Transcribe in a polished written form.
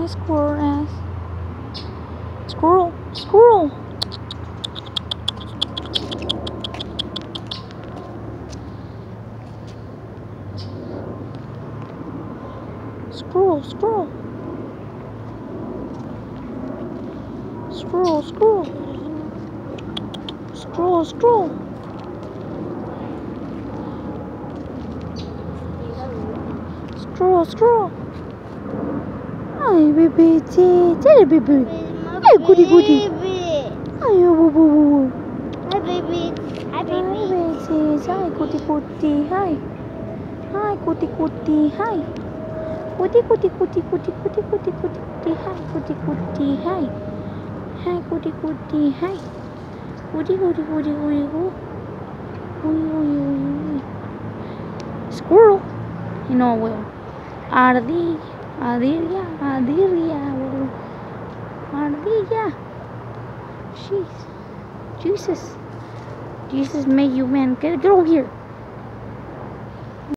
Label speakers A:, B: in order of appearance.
A: Hi, squirrel ass. Squirrel, squirrel. Squirrel, squirrel. Squirrel, squirrel. Squirrel, squirrel. Squirrel, squirrel. Hi, baby. Tell baby. Hi, goody, goody. Hi, boo, boo, boo.
B: Hi, baby. Hi, baby.
A: Hi, baby. Hi, goody, goody. Hi. Hi, goody, goody. Hi. Goody, goody, goody, goody, goody, goody, goody, goody. Hi, goody, goody. Hi. Hi, goody, goody. Hi. Goody, goody, goody, goody, goo. Squirrel. You know, well. Ardilla. Jeez. Jesus made you, man. Get over here.